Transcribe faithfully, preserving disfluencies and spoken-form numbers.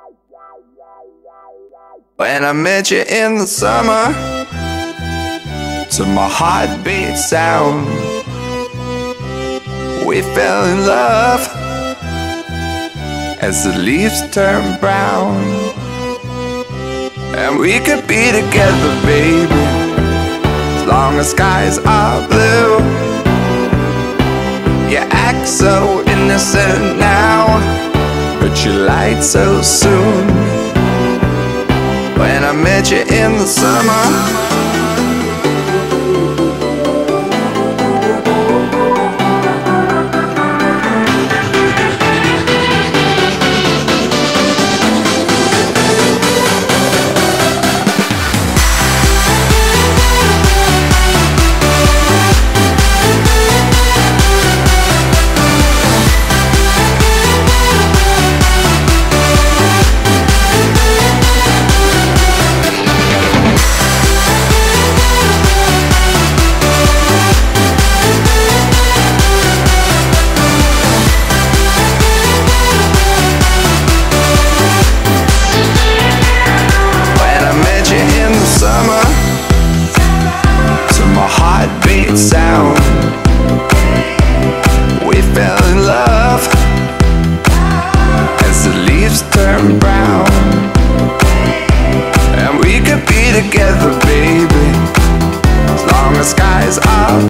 When I met you in the summer, to my heartbeat sound, we fell in love as the leaves turn brown. And we could be together, baby, as long as skies are blue. You act so innocent now, but you lied so soon. When I met you in the summer, sound, we fell in love as the leaves turn brown. And we could be together, baby, as long as skies are